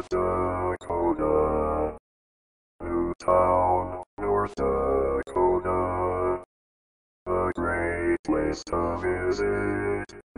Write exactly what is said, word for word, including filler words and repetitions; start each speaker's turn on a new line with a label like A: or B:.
A: North Dakota. Newtown, North Dakota. A great place to visit.